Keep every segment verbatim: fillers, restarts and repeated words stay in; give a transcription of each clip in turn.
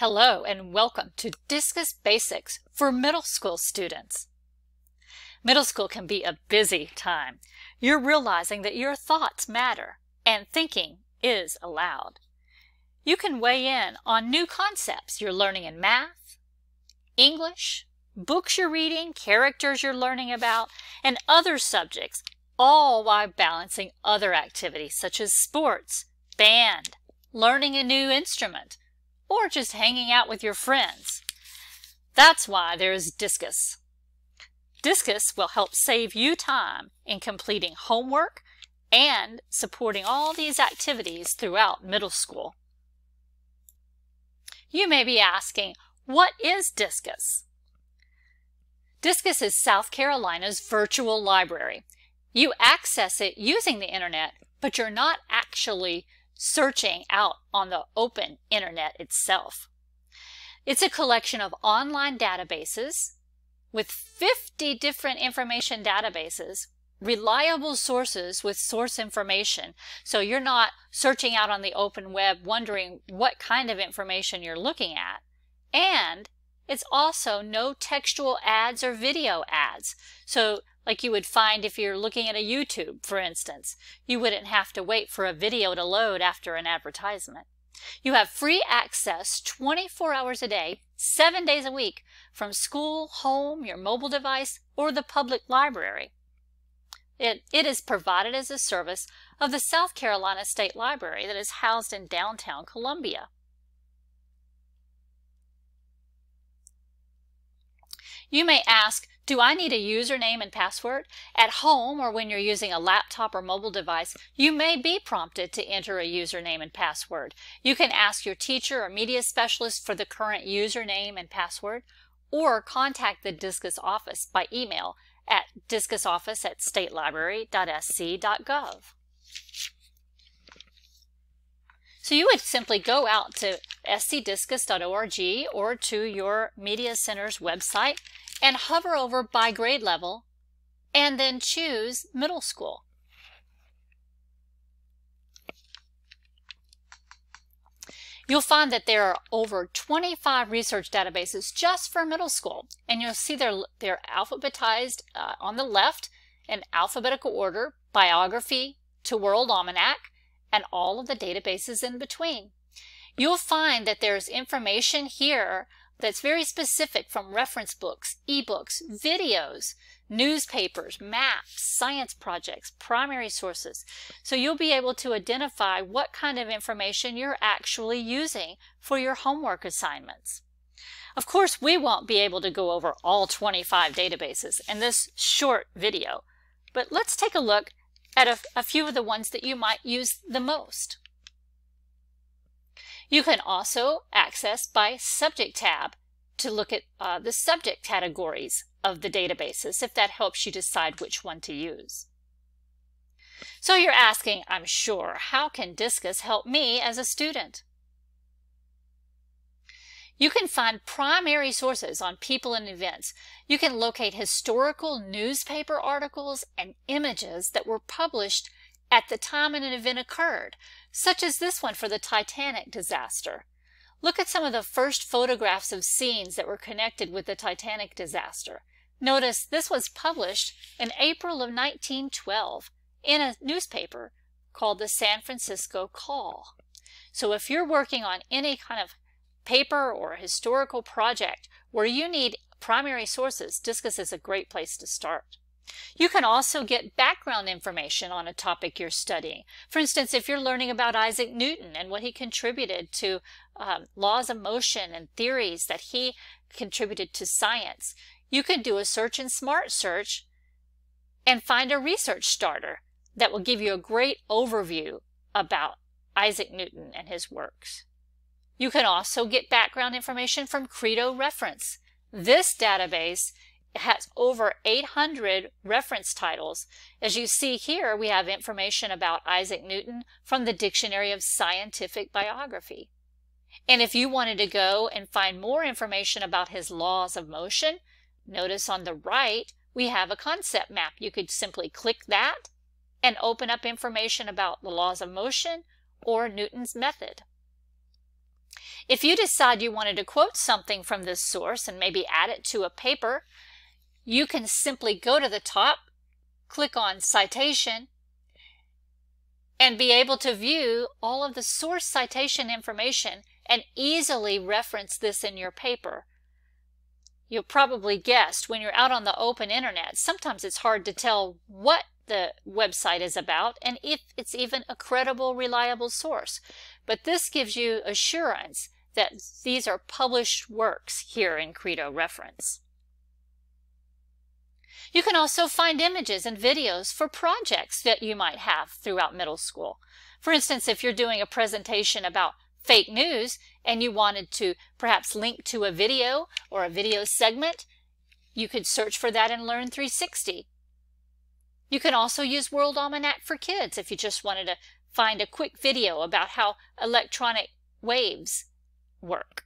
Hello and welcome to Discus Basics for middle school students. Middle school can be a busy time. You're realizing that your thoughts matter and thinking is allowed. You can weigh in on new concepts you're learning in math, English, books you're reading, characters you're learning about, and other subjects, all while balancing other activities such as sports, band, learning a new instrument, or just hanging out with your friends. That's why there is Discus. Discus will help save you time in completing homework and supporting all these activities throughout middle school. You may be asking, what is Discus? Discus is South Carolina's virtual library. You access it using the internet, but you're not actually searching out on the open internet itself. It's a collection of online databases with fifty different information databases, reliable sources with source information, so you're not searching out on the open web wondering what kind of information you're looking at. And it's also no textual ads or video ads. So like you would find if you're looking at a YouTube, for instance. You wouldn't have to wait for a video to load after an advertisement. You have free access twenty-four hours a day, seven days a week, from school, home, your mobile device, or the public library. It, it is provided as a service of the South Carolina State Library that is housed in downtown Columbia. You may ask, do I need a username and password? At home or when you're using a laptop or mobile device, you may be prompted to enter a username and password. You can ask your teacher or media specialist for the current username and password, or contact the Discus office by email at discusoffice at statelibrary dot s c dot gov. So you would simply go out to s c discus dot org or to your media center's website and hover over by grade level and then choose middle school. You'll find that there are over twenty-five research databases just for middle school, and you'll see they're, they're alphabetized uh, on the left in alphabetical order, biography to World Almanac, and all of the databases in between. You'll find that there's information here that's very specific, from reference books, eBooks, videos, newspapers, maps, science projects, primary sources. So you'll be able to identify what kind of information you're actually using for your homework assignments. Of course, we won't be able to go over all twenty-five databases in this short video, but let's take a look at a, a few of the ones that you might use the most. You can also access by subject tab to look at uh, the subject categories of the databases, if that helps you decide which one to use. So you're asking, I'm sure, how can Discus help me as a student? You can find primary sources on people and events. You can locate historical newspaper articles and images that were published at the time an event occurred, such as this one for the Titanic disaster. Look at some of the first photographs of scenes that were connected with the Titanic disaster. Notice this was published in April of nineteen twelve in a newspaper called the San Francisco Call. So if you're working on any kind of paper or historical project where you need primary sources, Discus is a great place to start. You can also get background information on a topic you're studying. For instance, if you're learning about Isaac Newton and what he contributed to um, laws of motion and theories that he contributed to science, you can do a search in Smart Search and find a research starter that will give you a great overview about Isaac Newton and his works. You can also get background information from Credo Reference. This database has over eight hundred reference titles. As you see here, we have information about Isaac Newton from the Dictionary of Scientific Biography. And if you wanted to go and find more information about his laws of motion, notice on the right we have a concept map. You could simply click that and open up information about the laws of motion or Newton's method. If you decide you wanted to quote something from this source and maybe add it to a paper, you can simply go to the top, click on Citation, and be able to view all of the source citation information and easily reference this in your paper. You'll probably guessed when you're out on the open internet, sometimes it's hard to tell what the website is about and if it's even a credible, reliable source. But this gives you assurance that these are published works here in Credo Reference. You can also find images and videos for projects that you might have throughout middle school. For instance, if you're doing a presentation about fake news and you wanted to perhaps link to a video or a video segment, you could search for that in Learn three sixty. You can also use World Almanac for Kids if you just wanted to find a quick video about how electronic waves work.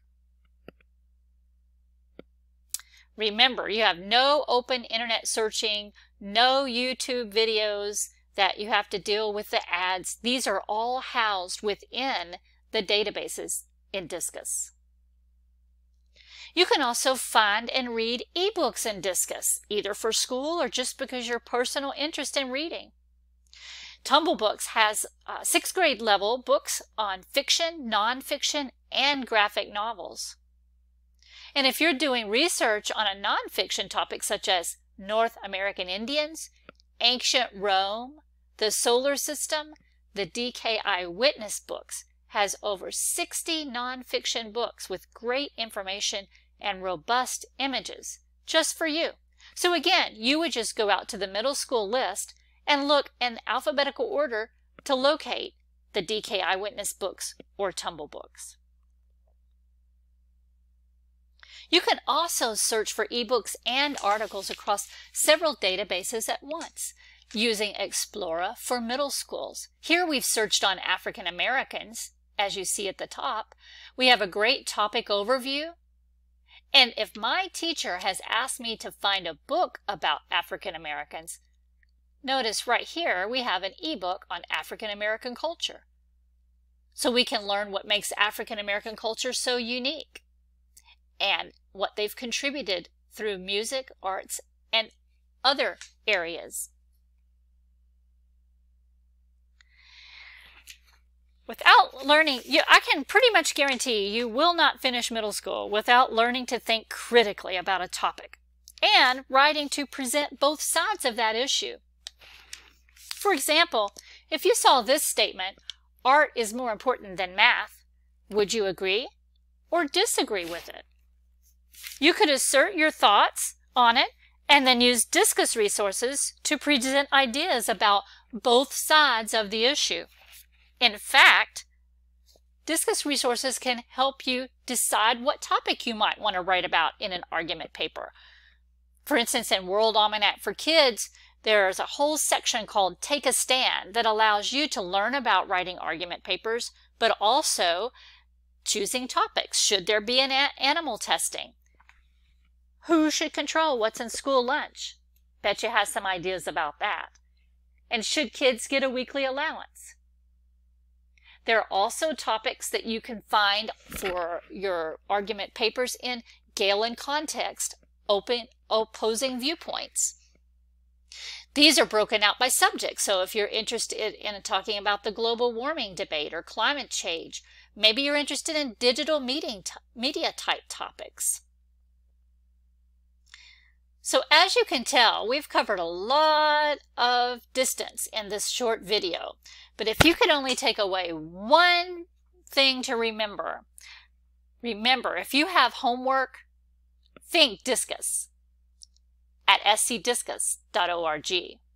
Remember, you have no open internet searching, no YouTube videos that you have to deal with the ads. These are all housed within the databases in Discus. You can also find and read eBooks in Discus, either for school or just because your personal interest in reading. Tumblebooks has uh, sixth grade level books on fiction, nonfiction, and graphic novels. And if you're doing research on a nonfiction topic such as North American Indians, ancient Rome, the solar system, the D K Eyewitness books has over sixty nonfiction books with great information and robust images just for you. So again, you would just go out to the middle school list and look in alphabetical order to locate the D K Eyewitness books or Tumble books. You can also search for ebooks and articles across several databases at once using Explora for middle schools. Here we've searched on African Americans, as you see at the top. We have a great topic overview. And if my teacher has asked me to find a book about African Americans, notice right here we have an ebook on African American culture. So we can learn what makes African American culture so unique and what they've contributed through music, arts, and other areas. Without learning, you, I can pretty much guarantee you will not finish middle school without learning to think critically about a topic and writing to present both sides of that issue. For example, if you saw this statement, art is more important than math, would you agree or disagree with it? You could assert your thoughts on it and then use Discus resources to present ideas about both sides of the issue. In fact, Discus resources can help you decide what topic you might want to write about in an argument paper. For instance, in World Almanac for Kids, there's a whole section called Take a Stand that allows you to learn about writing argument papers, but also choosing topics. Should there be an animal testing? Who should control what's in school lunch? Bet you has some ideas about that. And should kids get a weekly allowance? There are also topics that you can find for your argument papers in Galen Context, open opposing viewpoints. These are broken out by subject, so if you're interested in talking about the global warming debate or climate change, maybe you're interested in digital meeting media type topics. So as you can tell, we've covered a lot of distance in this short video. But if you could only take away one thing to remember, remember, if you have homework, think Discus at s c discus dot org.